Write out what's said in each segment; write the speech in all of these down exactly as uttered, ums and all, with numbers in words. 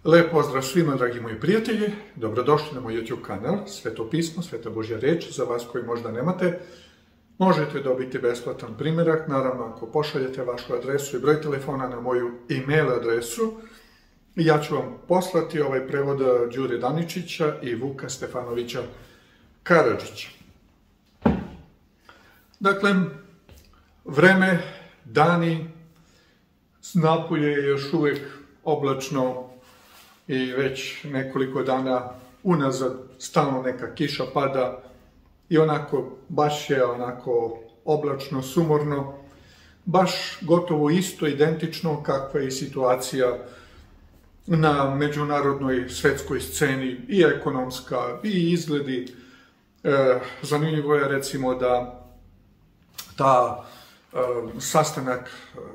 Lijep pozdrav svima, dragi moji prijatelji. Dobrodošli na moj YouTube kanal Sveto pismo, Sveta Božja reč. Za vas koji možda nemate, možete dobiti besplatan primjerak, naravno ako pošaljete vašu adresu i broj telefona na moju e-mail adresu. Ja ću vam poslati ovaj prevod Đure Daničića i Vuka Stefanovića Karadžića. Dakle, vreme, dani, napolje je još uvijek oblačno i već nekoliko dana unazad stalno neka kiša pada i onako baš je onako oblačno, sumorno, baš gotovo isto, identično kakva je situacija na međunarodnoj svetskoj sceni, i ekonomska, i izgledi. E, zanimljivo je recimo da ta e, sastanak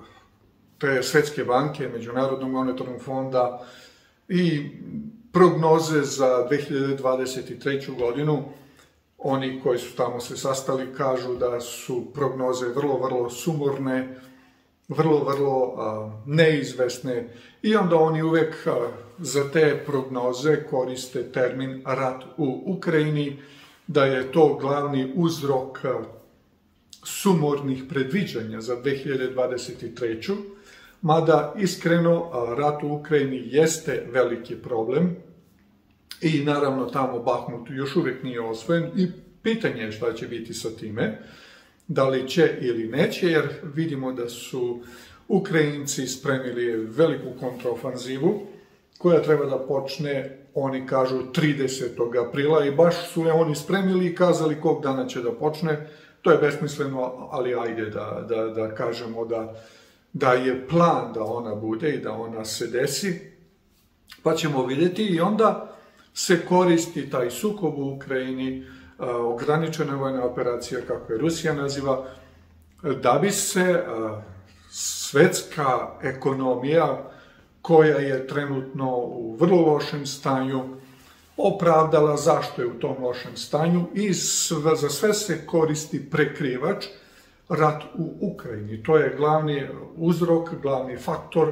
te Svetske banke, Međunarodnog monetarnog fonda i prognoze za dve hiljade dvadeset treću. godinu, oni koji su tamo se sastali kažu da su prognoze vrlo, vrlo sumorne, vrlo, vrlo a, neizvesne, i onda oni uvek a, za te prognoze koriste termin rat u Ukrajini, da je to glavni uzrok a, sumornih predviđanja za dve hiljade dvadeset treću. Mada, iskreno, rat u Ukrajini jeste veliki problem i naravno tamo Bahmut još uvijek nije osvojen i pitanje je šta će biti sa time, da li će ili neće, jer vidimo da su Ukrajinci spremili veliku kontraofanzivu koja treba da počne, oni kažu, tridesetog aprila, i baš su je oni spremili i kazali kog dana će da počne. To je besmisleno, ali ajde da, da, da kažemo da da je plan da ona bude i da ona se desi, pa ćemo vidjeti. I onda se koristi taj sukob u Ukrajini, ograničena vojna operacija, kako je Rusija naziva, da bi se svetska ekonomija, koja je trenutno u vrlo lošem stanju, opravdala zašto je u tom lošem stanju, i za sve se koristi prekrivač rat u Ukrajini. To je glavni uzrok, glavni faktor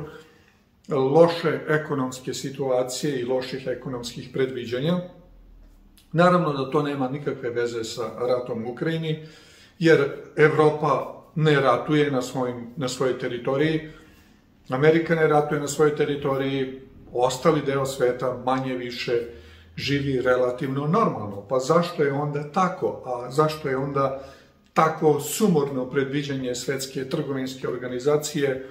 loše ekonomske situacije i loših ekonomskih predviđanja. Naravno da to nema nikakve veze sa ratom u Ukrajini, jer Evropa ne ratuje na, svojim, na svojoj teritoriji, Amerika ne ratuje na svojoj teritoriji, ostali deo sveta manje više živi relativno normalno. Pa zašto je onda tako? A zašto je onda takvo sumorno predviđanje Svetske trgovinske organizacije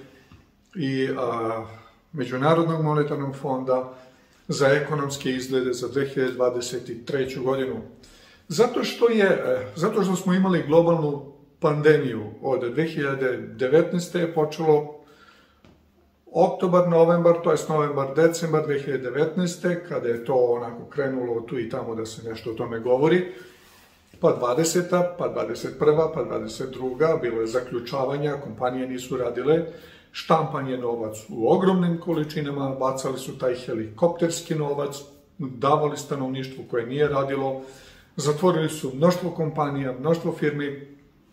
i a, Međunarodnog monetarnog fonda za ekonomske izglede za dve hiljade dvadeset treću. godinu? Zato što, je, zato što smo imali globalnu pandemiju od dve hiljade devetnaeste. je počelo oktobar, novembar, to je novembar, decembar dve hiljade devetnaeste. kada je to onako krenulo tu i tamo da se nešto o tome govori, pa dvadeseta, pa dvadeset prva, pa dvadeset druga. bilo je zaključavanja, kompanije nisu radile, štampan je novac u ogromnim količinama, bacali su taj helikopterski novac, davali stanovništvu koje nije radilo, zatvorili su mnoštvo kompanija, mnoštvo firmi,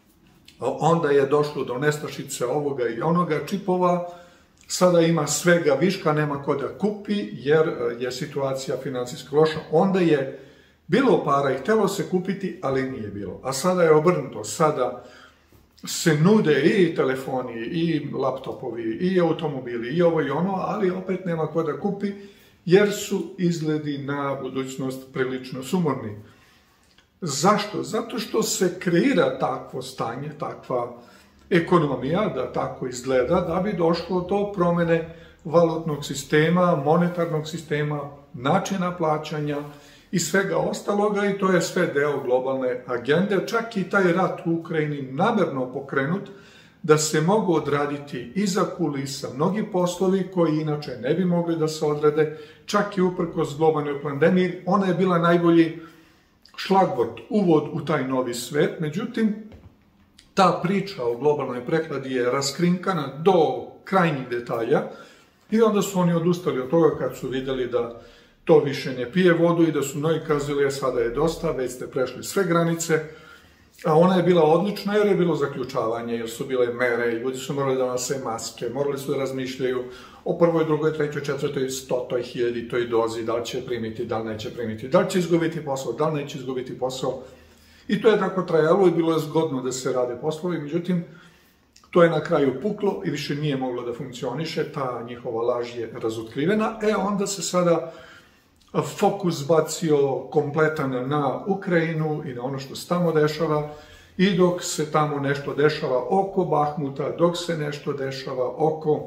onda je došlo do nestašice ovoga i onoga, čipova, sada ima svega viška, nema ko da kupi, jer je situacija finansijski loša. Onda je bilo para i htjelo se kupiti, ali nije bilo. A sada je obrnuto. Sada se nude i telefoni, i laptopovi, i automobili, i ovo i ono, ali opet nema ko da kupi, jer su izgledi na budućnost prilično sumorni. Zašto? Zato što se kreira takvo stanje, takva ekonomija, da tako izgleda, da bi došlo do promjene valutnog sistema, monetarnog sistema, načina plaćanja i svega ostaloga, i to je sve deo globalne agende. Čak i taj rat u Ukrajini namerno pokrenut da se mogu odraditi iza kulisa mnogi poslovi koji inače ne bi mogli da se odrade, čak i uprkos globalnoj pandemiji. Ona je bila najbolji šlagvort, uvod u taj novi svet. Međutim, ta priča o globalnoj prehladi je raskrinkana do krajnjih detalja, i onda su oni odustali od toga kad su vidjeli da to više ne pije vodu i da su mnogi kazali, sada je dosta, već ste prešli sve granice, A ona je bila odlična jer je bilo zaključavanje, jer su bile mere, ljudi su morali da nose maske, morali su da razmišljaju o prvoj, drugoj, trećoj, četvrtoj, stotoj, hiljaditoj dozi, da li će primiti, da li neće primiti, da li će izgubiti posao, da li neće izgubiti posao. I to je tako trajalo i bilo je zgodno da se rade poslovi, međutim, to je na kraju puklo i više nije moglo da funkcioniše, ta njihova laž je razotkrivena, e onda se sada fokus bacio kompletan na Ukrajinu i na ono što se tamo dešava i dok se tamo nešto dešava oko Bahmuta, dok se nešto dešava oko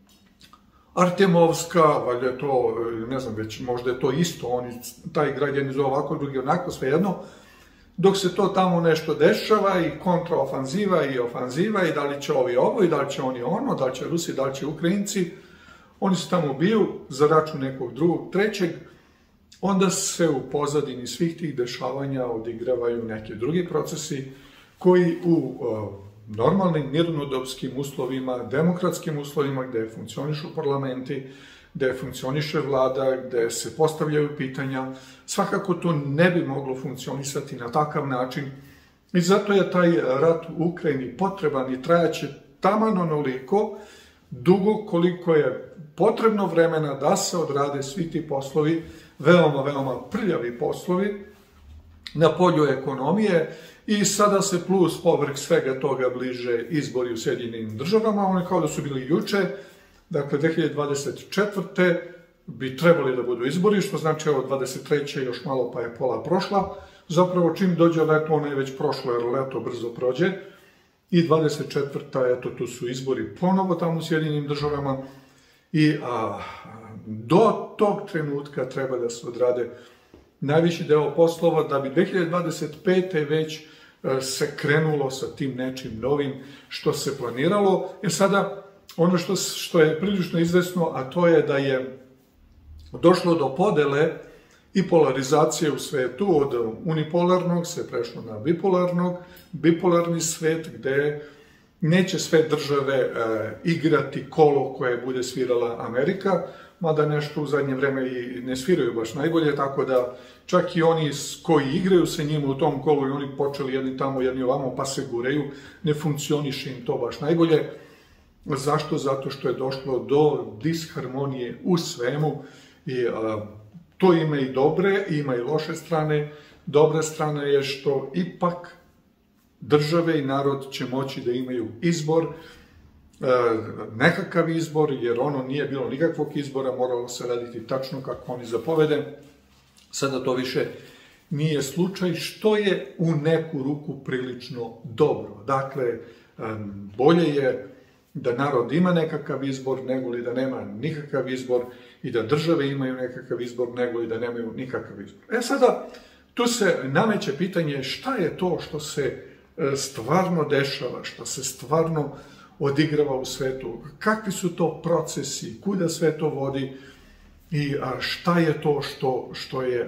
Artemovska, valjda je to, ne znam već, možda je to isto, oni, taj grad je nizo ovako, drugi onako, svejedno, dok se to tamo nešto dešava i kontraofanziva i ofanziva i da li će ovi ovo i da li će oni ono, da li će Rusi, da li će Ukrajinci, oni se tamo biju za račun nekog drugog, trećeg, onda se u pozadini svih tih dešavanja odigravaju neki drugi procesi koji u uh, normalnim mirnodopskim uslovima, demokratskim uslovima gde funkcionišu parlamenti, gde funkcioniše vlada, gde se postavljaju pitanja, svakako to ne bi moglo funkcionisati na takav način i zato je taj rat u Ukrajini potreban i trajaće taman onoliko dugo koliko je potrebno vremena da se odrade svi ti poslovi, veoma, veoma prljavi poslovi na polju ekonomije i sada se plus povrh svega toga bliže izbori u Sjedinjenim državama, oni kao da su bili juče, dakle dve hiljade dvadeset četvrte bi trebali da budu izbori, što znači evo dvadeset treće još malo pa je pola prošla, zapravo čim dođe leto, ono je već prošlo jer leto brzo prođe i dvadeset četvrta eto tu su izbori ponovo tamo u Sjedinjenim državama i a, do tog trenutka treba da se odrade najviši deo poslova da bi dve hiljade dvadeset pete već se krenulo sa tim nečim novim što se planiralo. Jer sada ono što, što je prilično izvesno, a to je da je došlo do podele i polarizacije u svetu, od unipolarnog se prešlo na bipolarnog, bipolarni svet gde neće sve države e, igrati kolo koje bude svirala Amerika, mada nešto u zadnje vreme i ne sviraju baš najbolje, tako da čak i oni koji igraju se njima u tom kolu i oni počeli jedni tamo, jedni ovamo, pa se guraju, ne funkcioniše im to baš najbolje. Zašto? Zato što je došlo do disharmonije u svemu i a, to ima i dobre, ima i loše strane. Dobra strana je što ipak države i narod će moći da imaju izbor, nekakav izbor, jer ono nije bilo nikakvog izbora, moralo se raditi tačno kako oni zapovede. Sada to više nije slučaj, što je u neku ruku prilično dobro. Dakle, bolje je da narod ima nekakav izbor, nego li da nema nikakav izbor i da države imaju nekakav izbor, nego li da nemaju nikakav izbor. E sada, tu se nameće pitanje šta je to što se stvarno dešava, što se stvarno odigrava u svetu, kakvi su to procesi, kuda sve to vodi i šta je to što, što, je,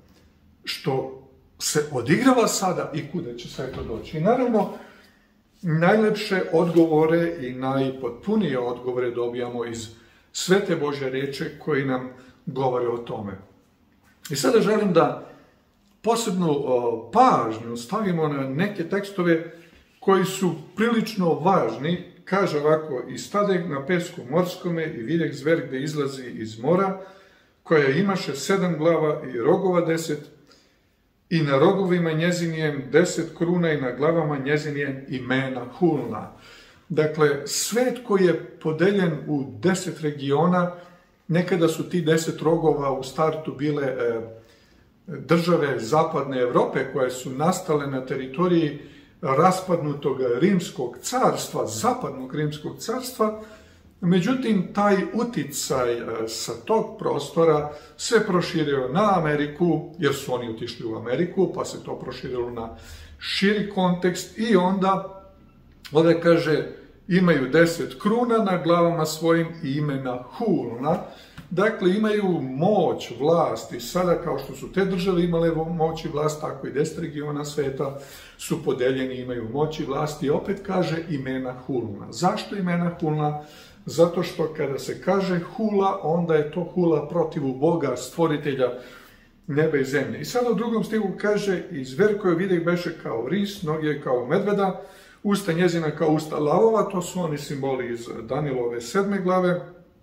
što se odigrava sada i kuda će sve to doći. I naravno, najlepše odgovore i najpotpunije odgovore dobijamo iz Svete Božje reče koji nam govore o tome. I sada želim da posebnu pažnju stavimo na neke tekstove koji su prilično važni. Kaže ovako, i stadeh na pesku morskome i videh zver gde izlazi iz mora, koja imaše sedam glava i rogova deset, i na rogovima njezinijem deset kruna i na glavama njezinijem imena hulna. Dakle, svet koji je podeljen u deset regiona, nekada su ti deset rogova u startu bile e, države zapadne Evrope koje su nastale na teritoriji raspadnutog rimskog carstva, zapadnog rimskog carstva, međutim, taj uticaj sa tog prostora se proširio na Ameriku, jer su oni otišli u Ameriku, pa se to proširilo na širi kontekst i onda, ovdje kaže, imaju deset kruna na glavama svojim i imena hulna. Dakle, imaju moć, vlast i sada kao što su te države imale moć i vlast, tako i deset regiona sveta su podeljeni, imaju moć i vlast i opet kaže imena hulna. Zašto imena hulna? Zato što kada se kaže hula, onda je to hula protivu Boga, stvoritelja neba i zemlje. I sada u drugom stihu kaže, i zver koju videh beše kao ris, noge kao medveda, usta njezina kao usta lavova, to su oni simboli iz Danilove sedme glave,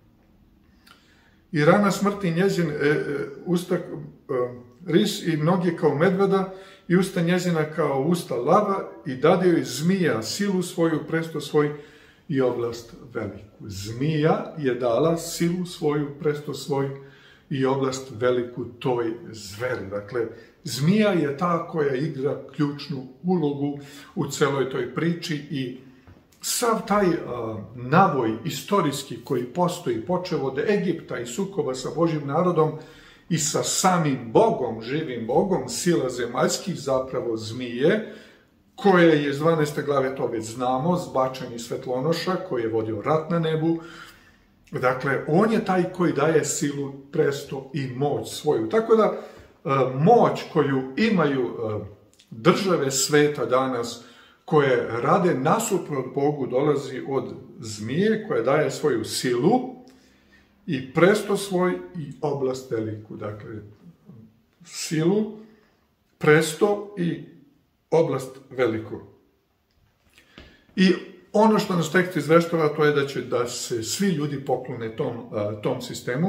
i rana smrti njezin, e, e, usta e, ris i noge kao medveda, i usta njezina kao usta lava, i dade joj zmija silu svoju, presto svoj i oblast veliku. Zmija je dala silu svoju, presto svoj i oblast veliku toj zveri. Dakle, zmija je ta koja igra ključnu ulogu u celoj toj priči i sav taj a, navoj istorijski koji postoji, počev od Egipta i sukoba sa Božjim narodom i sa samim Bogom, živim Bogom, sila zemaljskih, zapravo zmije, koja je iz dvanaeste glave, to već znamo, zbačeni svetlonoša koji je vodio rat na nebu. Dakle, on je taj koji daje silu, presto i moć svoju. Tako da, moć koju imaju države sveta danas, koje rade nasuprot Bogu, dolazi od zmije koja daje svoju silu i presto svoj i oblast veliku. Dakle, silu, presto i oblast veliku. I ono što nas tekst izveštava, to je da će da se svi ljudi poklone tom, tom sistemu.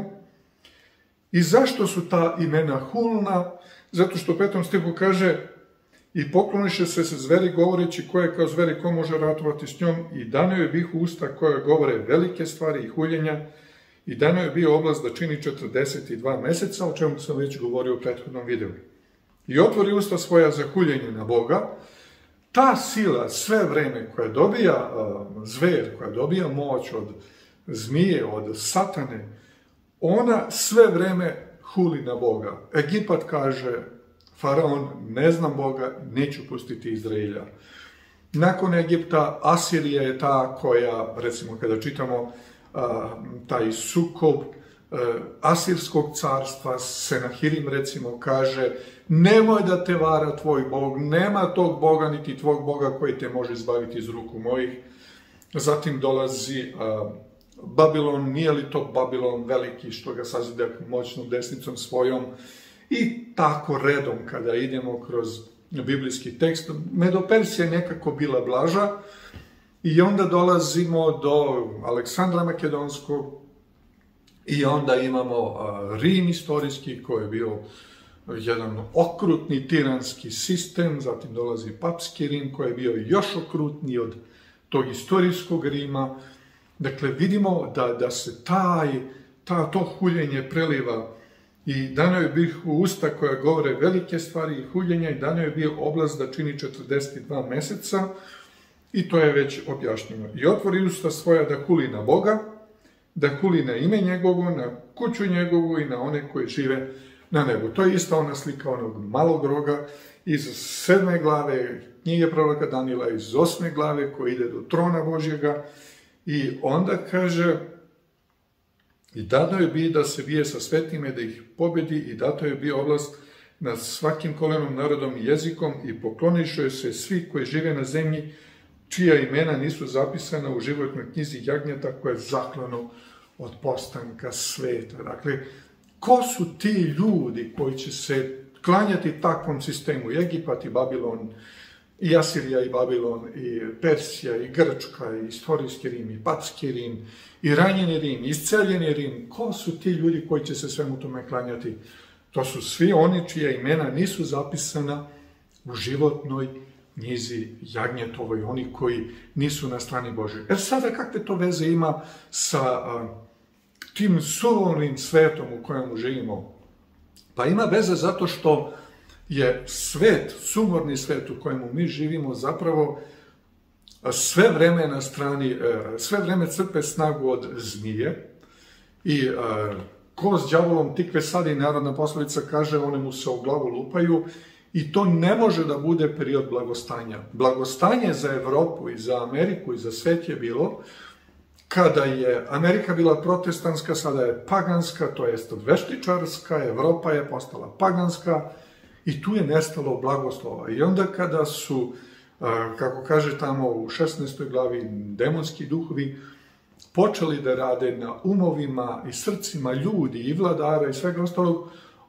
I zašto su ta imena hulna? Zato što u petom stihu kaže, i pokloniše se se zveri govoreći ko je kao zveri, ko može ratovati s njom, i dano je bihu usta koje govore velike stvari i huljenja, i dano je bio oblast da čini četrdeset dva meseca, o čemu sam već govorio u prethodnom videu. I otvori usta svoja za huljenje na Boga. Ta sila sve vreme koja dobija uh, zver, koja dobija moć od zmije, od satane, ona sve vreme huli na Boga. Egipat kaže, faraon, ne znam Boga, neću pustiti Izraelja. Nakon Egipta, Asirija je ta koja, recimo kada čitamo uh, taj sukob uh, Asirskog carstva, Senahirim recimo kaže, nemoj da te vara tvoj Bog, nema tog Boga niti tvog Boga koji te može izbaviti iz ruku mojih. Zatim dolazi uh, Babilon, nije li to Babilon veliki što ga sazida moćnom desnicom svojom, i tako redom kada idemo kroz biblijski tekst. Medopersija je nekako bila blaža i onda dolazimo do Aleksandra Makedonskog i onda imamo uh, Rim istorijski koji je bio jedan okrutni tiranski sistem, zatim dolazi papski Rim koji je bio još okrutniji od tog istorijskog Rima. Dakle, vidimo da, da se taj, ta, to huljenje preliva i dano je bih u usta koja govore velike stvari i huljenja, i dano je bio oblast da čini četrdeset dva meseca, i to je već objašnjeno. I otvori usta svoja da huli na Boga, da huli na ime njegovo, na kuću njegovu i na one koji žive na nebu. To je isto ona slika onog malog roga iz sedme glave knjige proroka Danila, iz osme glave koji ide do trona Božjega, i onda kaže, i dano je bi da se bije sa svetime, da ih pobedi, i dato je bio oblast nad svakim kolenom, narodom i jezikom, i pokloniše se svi koji žive na zemlji, čija imena nisu zapisana u životnoj knjizi jagnjeta koje je zaklano od postanka sveta. Dakle, ko su ti ljudi koji će se klanjati takvom sistemu? I Egipat i Babilon, i Asirija i Babilon, i Persija, i Grčka, i istorijski Rim, i papski Rim, i ranjeni Rim, i isceljeni Rim. Ko su ti ljudi koji će se svemu tome klanjati? To su svi oni čija imena nisu zapisana u životnoj knjizi jagnjetovoj, oni koji nisu na strani Božoj. Jer sada kakve to veze ima sa a, tim surovim svetom u kojemu živimo? Pa ima veze zato što je svet, sumorni svet u kojemu mi živimo, zapravo sve vreme na strani, sve vreme crpe snagu od zmije, i ko s đavolom tikve sadi, narodna poslovica kaže, one mu se u glavu lupaju, i to ne može da bude period blagostanja. Blagostanje za Evropu i za Ameriku i za svet je bilo kada je Amerika bila protestantska, sada je paganska, to jest veštičarska, Evropa je postala paganska, i tu je nestalo blagoslova. I onda kada su, kako kaže tamo u šesnaestoj glavi, demonski duhovi počeli da rade na umovima i srcima ljudi i vladara i svega ostalog,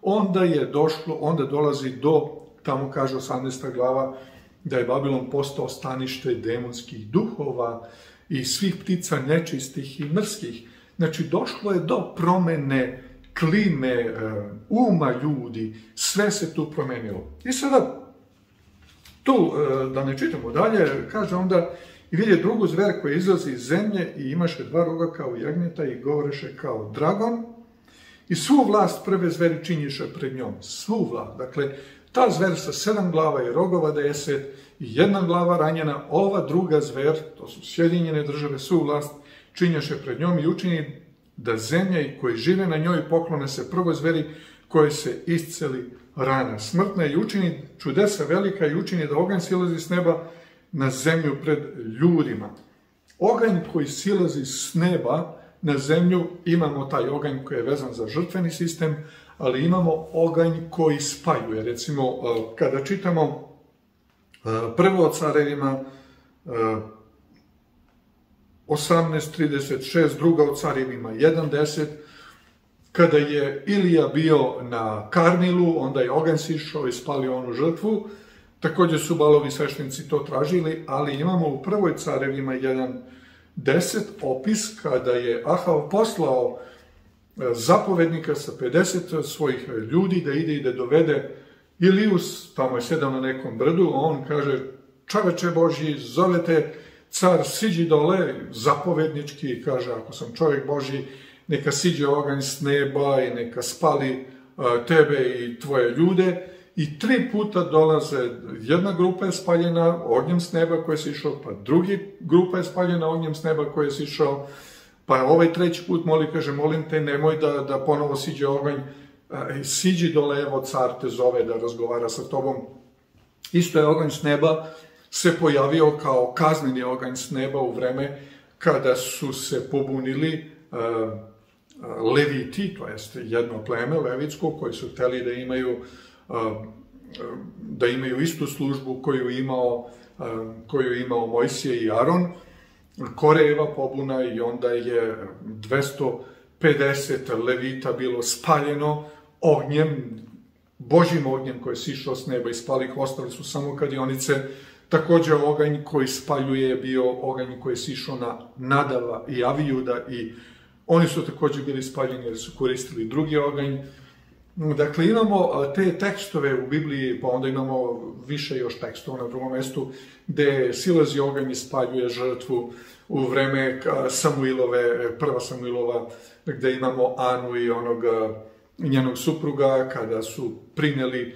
onda je došlo, onda dolazi do, tamo kaže osamnaesta glava, da je Babilon postao stanište demonskih duhova i svih ptica nečistih i mrskih. Znači, došlo je do promene klime, uma ljudi, sve se tu promenilo. I sada, tu, da ne čitamo dalje, kaže onda, i vidje drugu zver koja izlazi iz zemlje i imaše dva roga kao jagnjeta i govoreše kao dragon, i svu vlast prve zveri činjiše pred njom. Svu vlast. Dakle, ta zver sa sedam glava i rogova deset i jedna glava ranjena, ova druga zver, to su Sjedinjene države, svu vlast činješe pred njom i učini da zemlja i koji žive na njoj poklone se prvoj zveri koje se isceli rana smrtna i učini čudesa velika i učini da oganj silazi s neba na zemlju pred ljudima. Oganj koji silazi s neba na zemlju, imamo taj oganj koji je vezan za žrtveni sistem, ali imamo oganj koji spaljuje. Recimo, kada čitamo prvo o carevima osamnaest trideset šest, druga o carevima jedan deset, kada je Ilija bio na Karmilu, onda je oganj sišao i spalio onu žrtvu. Također su Balovi sveštenici to tražili, ali imamo u prvoj carevima jedan deset opis kada je Ahav poslao zapovednika sa pedeset svojih ljudi da ide i da dovede Iliju, tamo je sedao na nekom brdu, on kaže, čoveče Božji, zovete car, siđi dole, zapovednički, kaže, ako sam čovjek Božji, neka siđe oganj s neba i neka spali tebe i tvoje ljude. I tri puta dolaze, jedna grupa je spaljena ognjem s neba koji je sišao, pa drugi grupa je spaljena ognjem s neba koji je sišao, pa ovaj treći put moli, kaže, molim te, nemoj da, da ponovo siđe oganj, siđi dole, evo car te zove da razgovara sa tobom. Isto je oganj s neba se pojavio kao kazneni oganj s neba u vreme kada su se pobunili uh, Leviti, to jest jedno pleme levitsko, koji su hteli da imaju da imaju istu službu koju imao, koju imao Mojsije i Aron. Korejeva pobuna i onda je dvesta pedeset levita bilo spaljeno ognjem, Božjim ognjem koji je sišao s neba i spali ih, ostali su samo kadionice. Također oganj koji spaljuje je bio oganj koji je sišao na Nadava i Avijuda i oni su također bili spaljeni jer su koristili drugi oganj. Dakle, imamo te tekstove u Bibliji, pa onda imamo više još tekstova na drugom mjestu, gde silazi oganj i spaljuje žrtvu u vreme Samuilove, prva Samuilova, gde imamo Anu i onog njenog supruga, kada su prineli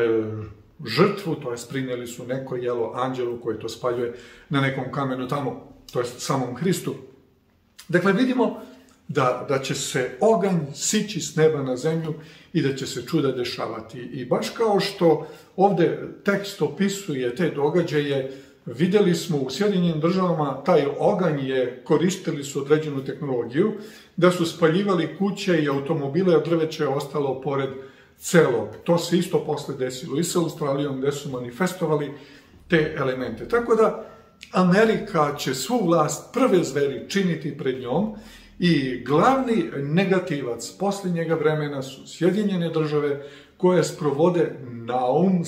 žrtvu, to jest prineli su neko jelo anđelu koji to spaljuje na nekom kamenu tamo, to jest samom Hristu. Dakle, vidimo Da, da će se oganj sići s neba na zemlju i da će se čuda dešavati. I baš kao što ovdje tekst opisuje te događaje, vidjeli smo u Sjedinjenim državama, taj oganj je, koristili su određenu tehnologiju, da su spaljivali kuće i automobile, a drveće je ostalo pored celog. To se isto posle desilo i sa Australijom, gde su manifestovali te elemente. Tako da Amerika će svu vlast prve zveri činiti pred njom, i glavni negativac posljednjega vremena su Sjedinjene države koje sprovode naum,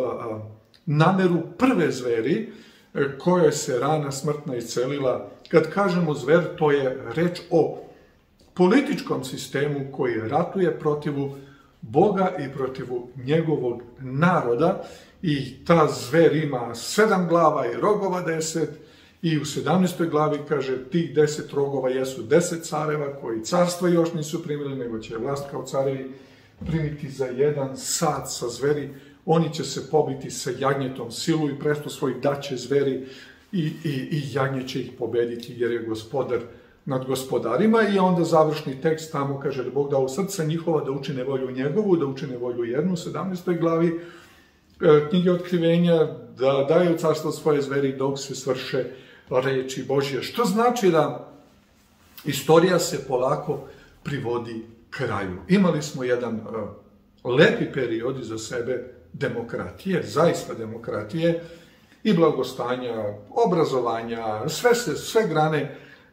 nameru prve zveri koje se rana smrtna iscelila. Kad kažemo zver, to je reč o političkom sistemu koji ratuje protivu Boga i protivu njegovog naroda i ta zver ima sedam glava i rogova deset. I u sedamnaestoj glavi kaže, tih deset rogova jesu deset careva koji carstva još nisu primili, nego će vlast kao carevi primiti za jedan sad sa zveri. Oni će se pobiti sa jagnjetom silu i presto svoj daće zveri i, i, i jagnje će ih pobediti jer je gospodar nad gospodarima. I onda završni tekst tamo kaže da Bog dao srca njihova da učine volju njegovu, da učine volju jednu u sedamnaestoj glavi knjige Otkrivenja, da daju carstvo svoje zveri dok se svrše reči Božje. Što znači da istorija se polako privodi kraju. Imali smo jedan uh, lepi period iza sebe demokratije, zaista demokratije i blagostanja, obrazovanja, sve, se, sve grane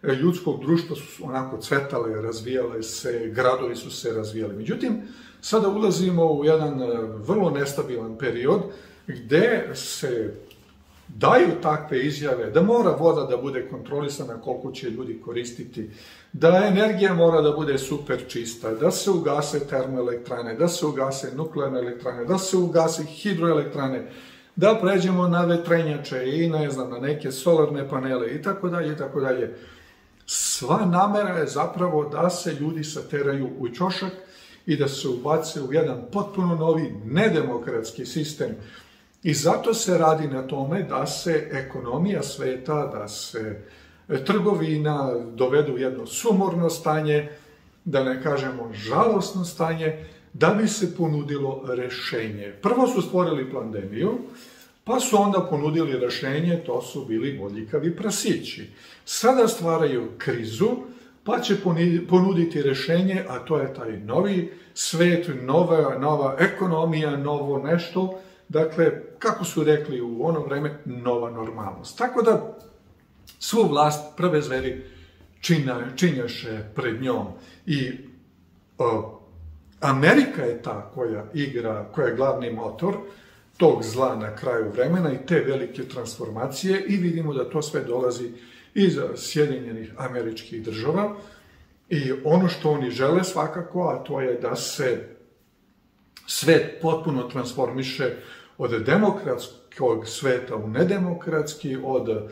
ljudskog društva su onako cvetale, razvijale se, gradovi su se razvijali. Međutim, sada ulazimo u jedan vrlo nestabilan period gde se daju takve izjave da mora voda da bude kontrolisana koliko će ljudi koristiti, da energija mora da bude super čista, da se ugase termoelektrane, da se ugase nuklearne elektrane, da se ugase hidroelektrane, da pređemo na vetrenjače i ne znam, na neke solarne panele i tako dalje i tako dalje. Sva namera je zapravo da se ljudi sateraju u ćošak i da se ubace u jedan potpuno novi nedemokratski sistem. I zato se radi na tome da se ekonomija sveta, da se trgovina dovedu u jedno sumorno stanje, da ne kažemo žalosno stanje, da bi se ponudilo rešenje. Prvo su stvorili pandemiju, pa su onda ponudili rešenje, to su bili bodljikavi prasići. Sada stvaraju krizu, pa će ponuditi rešenje, a to je taj novi svet, nova, nova ekonomija, novo nešto. Dakle, kako su rekli u ono vreme, nova normalnost. Tako da, svu vlast prve zveri činjaše pred njom. I o, Amerika je ta koja igra, koja je glavni motor tog zla na kraju vremena i te velike transformacije i vidimo da to sve dolazi iz Sjedinjenih Američkih Država. I ono što oni žele svakako, a to je da se svet potpuno transformiše od demokratskog sveta u nedemokratski, od uh,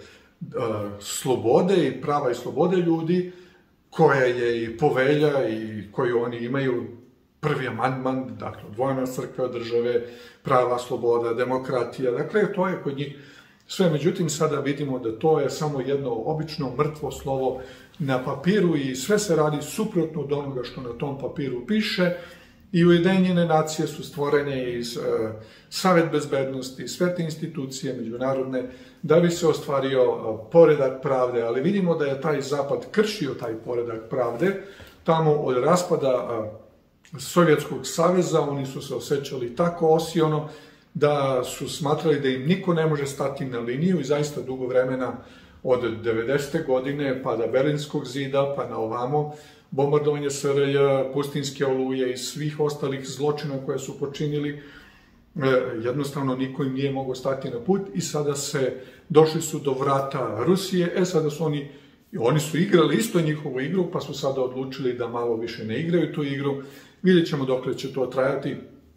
slobode i prava i slobode ljudi, koja je i povelja i koju oni imaju, prvi amandman, dakle, odvojena crkva od države, prava, sloboda, demokratija, dakle, to je kod njih sve. Međutim, sada vidimo da to je samo jedno obično mrtvo slovo na papiru i sve se radi suprotno od onoga što na tom papiru piše. I Ujedinjene nacije su stvorene iz uh, Savet bezbednosti, sve te institucije međunarodne, da bi se ostvario uh, poredak pravde, ali vidimo da je taj Zapad kršio taj poredak pravde. Tamo od raspada uh, Sovjetskog saveza oni su se osjećali tako osiono da su smatrali da im niko ne može stati na liniju i zaista dugo vremena od devedesete godine pa do Berlinskog zida pa na ovamo, bombardovanje S R J, pustinske oluje i svih ostalih zločina koje su počinili, jednostavno niko im nije mogao stati na put i sada se, došli su do vrata Rusije, e sada su oni, oni su igrali isto njihovu igru, pa su sada odlučili da malo više ne igraju tu igru, vidjet ćemo dokle će to trajati.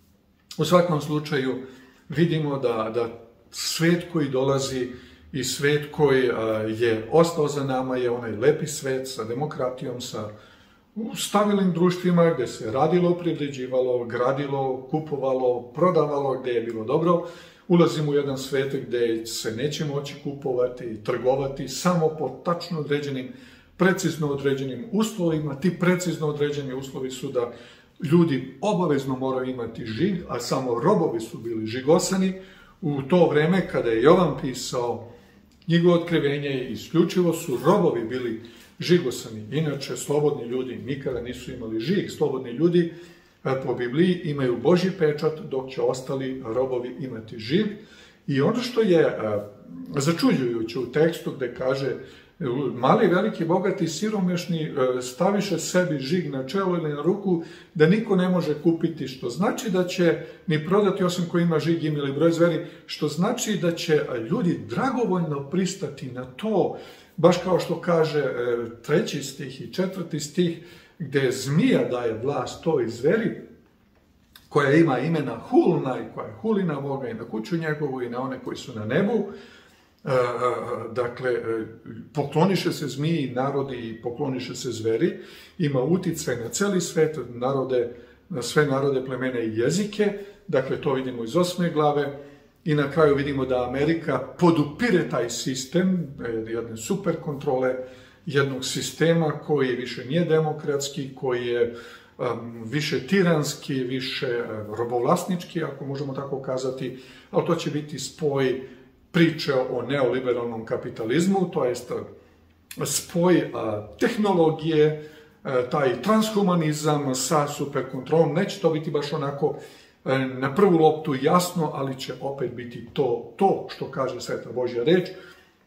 U svakom slučaju vidimo da, da svet koji dolazi i svet koji je ostao za nama je onaj lepi svet sa demokratijom, sa stabilnim društvima gde se radilo, privređivalo, gradilo, kupovalo, prodavalo, gde je bilo dobro. Ulazimo u jedan svet gde se neće moći kupovati i trgovati samo po tačno određenim, precizno određenim uslovima. Ti precizno određeni uslovi su da ljudi obavezno moraju imati žig, a samo robovi su bili žigosani. U to vreme kada je Jovan pisao knjigu Otkrivenje, isključivo su robovi bili žigosani. Inače, slobodni ljudi nikada nisu imali žig. Slobodni ljudi po Bibliji imaju Božji pečat, dok će ostali robovi imati žig. I ono što je začuđujuće u tekstu gde kaže mali, veliki, bogati, siromešni staviše sebi žig na čelo ili na ruku da niko ne može kupiti, što znači da će ni prodati osim ko ima žig ime ili broj zveri, što znači da će ljudi dragovoljno pristati na to, baš kao što kaže treći stih i četvrti stih, gde zmija daje vlast toj zveri, koja ima imena Hulna i koja je hulina Boga i na kuću njegovu i na one koji su na nebu. Dakle, pokloniše se zmiji narodi i pokloniše se zveri, ima uticaj na celi svet, narode, na sve narode, plemene i jezike, dakle to vidimo iz osme glave i na kraju vidimo da Amerika podupire taj sistem, jedne super kontrole, jednog sistema koji više nije demokratski, koji je um, više tiranski, više robovlasnički, ako možemo tako kazati, ali to će biti spoj priče o neoliberalnom kapitalizmu, to jest spoj a, tehnologije, a, taj transhumanizam sa superkontrolom. Neće to biti baš onako a, na prvu loptu jasno, ali će opet biti to, to što kaže Sveta Božja reč,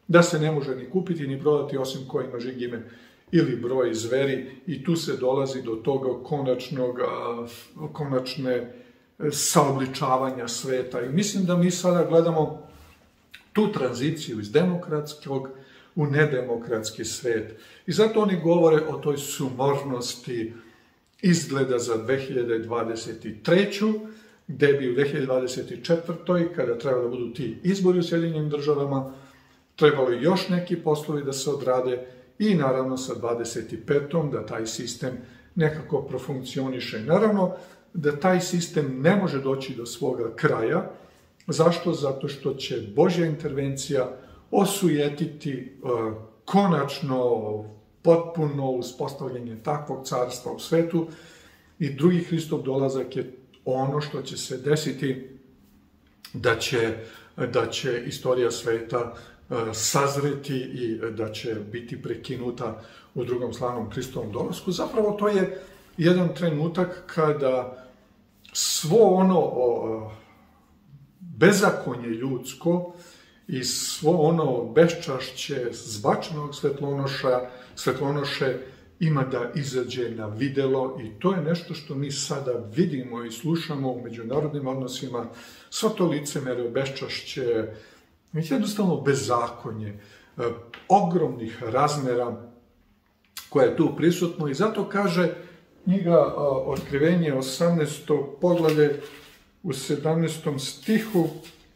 da se ne može ni kupiti ni prodati osim ko ima žig ime ili broj zveri, i tu se dolazi do toga konačnog, konačne saobličavanja sveta. I mislim da mi sada gledamo tu tranziciju iz demokratskog u nedemokratski svet. I zato oni govore o toj sumornosti izgleda za dve hiljade dvadeset treću. gde bi u dve hiljade dvadeset četvrtoj. kada treba da budu ti izbori u Sjedinjenim državama, trebalo još neki poslovi da se odrade i naravno sa dvadeset petom. da taj sistem nekako profunkcioniše. Naravno da taj sistem ne može doći do svoga kraja. Zašto? Zato što će Božja intervencija osujetiti uh, konačno, potpuno uspostavljanje takvog carstva u svetu, i drugi Hristov dolazak je ono što će se desiti, da će, da će istorija sveta uh, sazreti i da će biti prekinuta u drugom slavnom Hristovom dolasku. Zapravo to je jedan trenutak kada svo ono o, bezakonje ljudsko i svo ono beščašće zbačenog svetlonoša, svetlonoše ima da izađe na videlo, i to je nešto što mi sada vidimo i slušamo u međunarodnim odnosima. Svo to licemerje, beščašće, jednostavno bezakonje, ogromnih razmera koje je tu prisutno, i zato kaže knjiga Otkrivenje, osamnaesto poglavlje, u sedamnaestom stihu,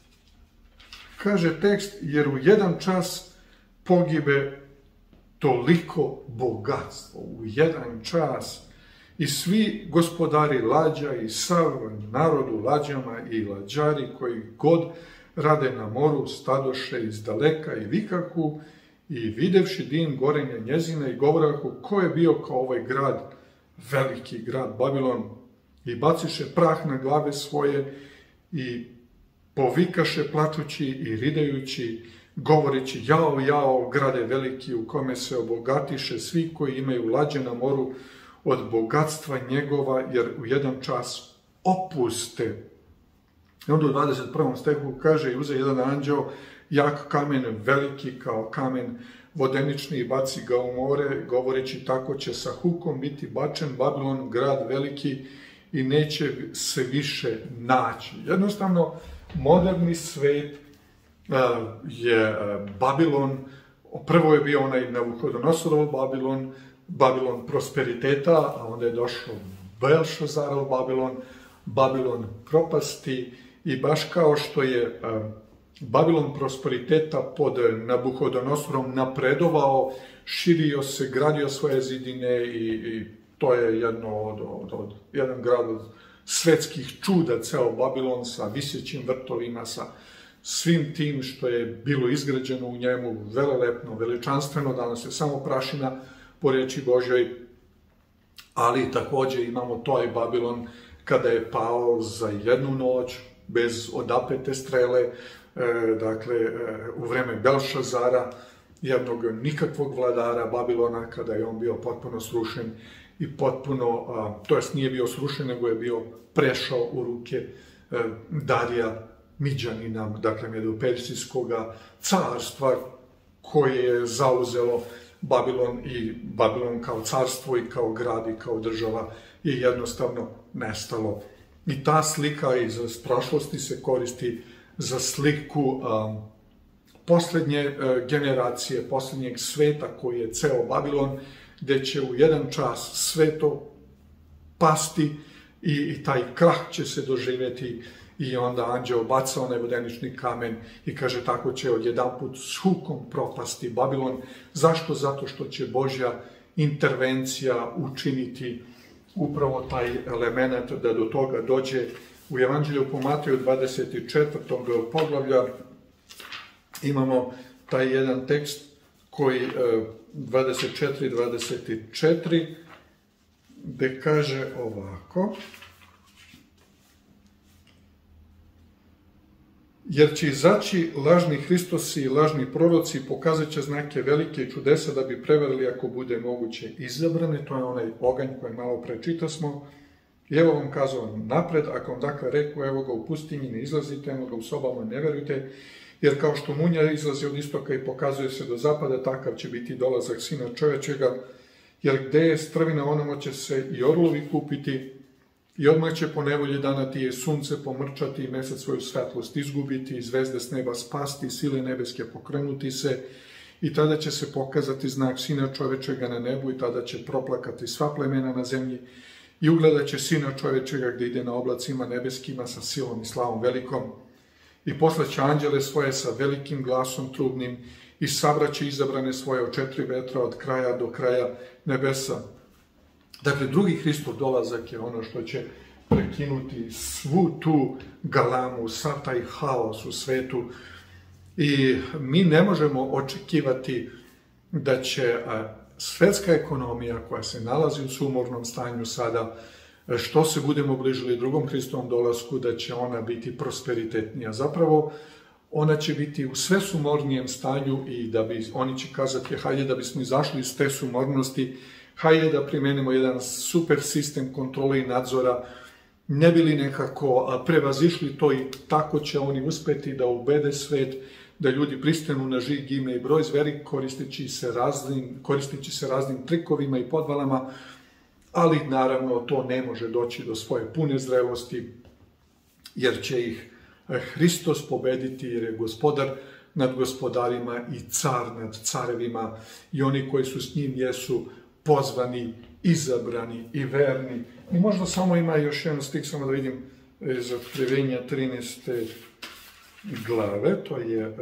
kaže tekst: jer u jedan čas pogibe toliko bogatstvo, u jedan čas, i svi gospodari lađa i sav narod u lađama i lađari koji god rade na moru stadoše iz daleka i vikahu, i videvši dim gorenja njezina i govorahu ko je bio kao ovaj grad, veliki grad Babilon, i baciše prah na glave svoje i povikaše plačući i ridajući, govoreći: jao, jao, grade veliki, u kome se obogatiše svi koji imaju lađe na moru od bogatstva njegova, jer u jedan čas opuste. I onda u dvadeset prvom stihu kaže: i uze jedan anđeo jak kamen, veliki kao kamen vodenični, i baci ga u more, govoreći: tako će sa hukom biti bačen Babilon, grad veliki, i neće se više naći. Jednostavno, moderni svet uh, je uh, Babilon, prvo je bio onaj Navuhodonosorov Babilon, Babilon prosperiteta, a onda je došao Belšazarov Babilon, Babilon propasti, i baš kao što je uh, Babilon prosperiteta pod Nabuhodonosorom napredovao, širio se, gradio svoje zidine, i, i to je jedno od, od, od, jedan grad od svetskih čuda, ceo Babilon, sa visećim vrtovima, sa svim tim što je bilo izgrađeno u njemu, velelepno, veličanstveno. Danas je samo prašina po reči Božjoj, ali takođe imamo taj Babilon kada je pao za jednu noć, bez odapete strele, e, dakle, e, u vreme Belšazara, jednog nikakvog vladara Babilona, kada je on bio potpuno srušen i potpuno, a, to jest nije bio srušen, nego je bio prešao u ruke e, Darija Miđanina, dakle, Medo-Persijskog carstva, koje je zauzelo Babilon, i Babilon kao carstvo i kao grad i kao država je jednostavno nestalo. I ta slika iz prošlosti se koristi za sliku a, poslednje a, generacije, poslednjeg sveta koji je ceo Babilon, gde će u jedan čas sve to pasti i, i taj krah će se doživjeti, i onda anđeo baca onaj vodenični kamen i kaže: tako će odjedanput s hukom propasti Babilon. Zašto? Zato što će Božja intervencija učiniti upravo taj element da do toga dođe. U Evanđelju po Mateju dvadeset četvrtog poglavlja imamo taj jedan tekst koji dvadeset četiri dvadeset četiri, gde kaže ovako: jer će izaći lažni Hristosi i lažni proroci, pokazat će znake velike i čudesa da bi prevarili, ako bude moguće, izabrane. To je onaj oganj koji malo pre čitasmo. I evo vam kazao napred, ako vam dakle reku, evo ga u pustinji, ne izlazite, evo ga u sobama, ne verujte, jer kao što munja izlazi od istoka i pokazuje se do zapada, takav će biti dolazak Sina čovečega, jer gde je strvina, onamo će se i orlovi kupiti, i odmah će po nevolji dana ti je sunce pomrčati i mesec svoju svetlost izgubiti, i zvezde s neba spasti, i sile nebeske pokrenuti se, i tada će se pokazati znak Sina čovečega na nebu, i tada će proplakati sva plemena na zemlji, i ugledat će Sina čovečega gde ide na oblacima nebeskima sa silom i slavom velikom, i poslaće anđele svoje sa velikim glasom trubnim, i sabraće izabrane svoje od četiri vetra od kraja do kraja nebesa. Dakle, drugi Hristov dolazak je ono što će prekinuti svu tu galamu, sav taj haos u svetu, i mi ne možemo očekivati da će svetska ekonomija koja se nalazi u sumornom stanju sada, što se budemo bližili drugom Hristovom dolasku, da će ona biti prosperitetnija. Zapravo, ona će biti u sve sumornijem stanju i da bi, oni će kazati, hajde da bismo izašli iz te sumornosti, hajde da primenimo jedan super sistem kontrole i nadzora, ne bi li nekako prevazišli to, i tako će oni uspeti da ubede svet, da ljudi pristanu na žig, ime i broj zveri, koristeći se raznim, koristeći se raznim trikovima i podvalama, ali naravno to ne može doći do svoje pune zrelosti, jer će ih Hristos pobediti, jer je gospodar nad gospodarima i car nad carevima, i oni koji su s njim jesu pozvani, izabrani i verni. I možda samo ima još jedan stih, samo da vidim, iz Otkrivenja trinaeste glave, to je,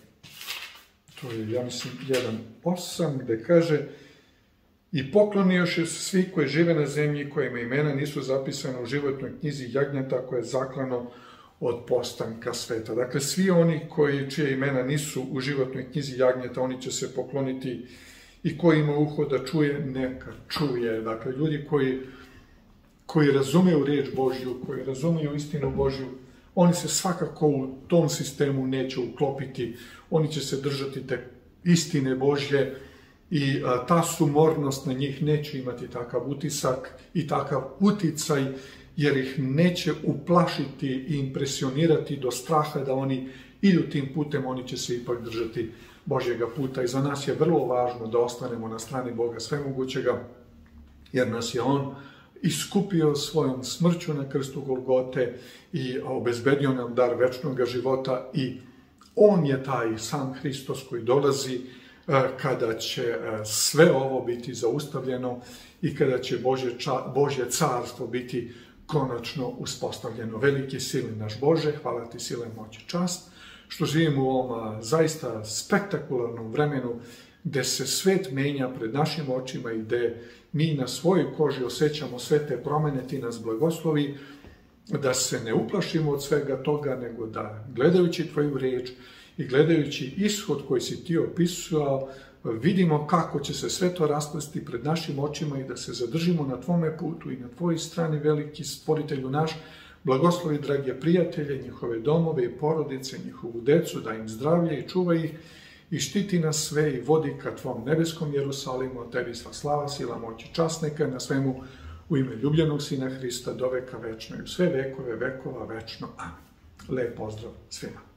to je, ja mislim, jedan osam, gde kaže: i poklonioše se svi koji žive na zemlji, kojima imena nisu zapisana u životnoj knjizi jagnjeta koje je zaklano od postanka sveta. Dakle, svi oni koji, čije imena nisu u životnoj knjizi jagnjeta, oni će se pokloniti, i koji ima uho da čuje, neka čuje. Dakle, ljudi koji, koji razumeju riječ Božju, koji razumeju istinu Božju, oni se svakako u tom sistemu neće uklopiti, oni će se držati te istine Božje, i a, ta sumornost na njih neće imati takav utisak i takav uticaj, jer ih neće uplašiti i impresionirati do straha da oni idu tim putem, oni će se ipak držati Božjega puta. I za nas je vrlo važno da ostanemo na strani Boga svemogućega, jer nas je On iskupio svojom smrću na krstu Golgote i obezbedio nam dar večnog života, i On je taj sam Hristos koji dolazi kada će sve ovo biti zaustavljeno i kada će Božje, Božje carstvo biti konačno uspostavljeno. Veliki sili naš Bože, hvala ti sile, moć i čast, što živimo u ovom zaista spektakularnom vremenu, gde se svet menja pred našim očima i gde mi na svojoj koži osjećamo sve te promene. Ti nas blagoslovi, da se ne uplašimo od svega toga, nego da, gledajući tvoju riječ i gledajući ishod koji si ti opisao, vidimo kako će se sve to rasplesti pred našim očima, i da se zadržimo na tvome putu i na tvojoj strani, veliki stvoritelju naš. Blagoslovi drage prijatelje, njihove domove i porodice, njihovu decu, da im zdravlje i čuvaj ih, i štiti nas sve i vodi ka tvom nebeskom Jerusalimu. A tebi sva slava, sila, moć i čast neka na svemu, u ime ljubljenog Sina Hrista, do veka večno i u sve vekove vekova večno. Amen. Lep pozdrav svima.